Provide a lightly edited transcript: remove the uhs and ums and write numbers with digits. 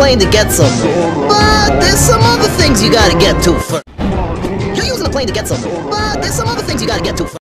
plane to get somewhere, but there's some other things you gotta get to first. You're using a plane to get somewhere, but there's some other things you gotta get to first.